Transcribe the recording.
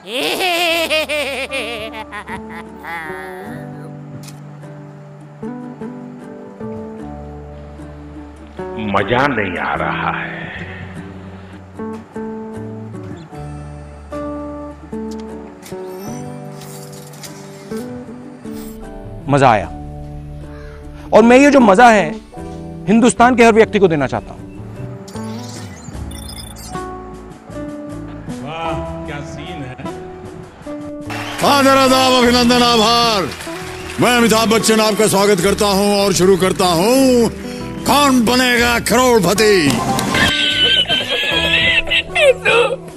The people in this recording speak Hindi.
मजा नहीं आ रहा है। मजा आया, और मैं ये जो मजा है हिंदुस्तान के हर व्यक्ति को देना चाहता हूं। वाह क्या सीन है। आदर आदाब अभिनंदन आभार। मैं अमिताभ बच्चन आपका स्वागत करता हूं और शुरू करता हूं कौन बनेगा करोड़पति।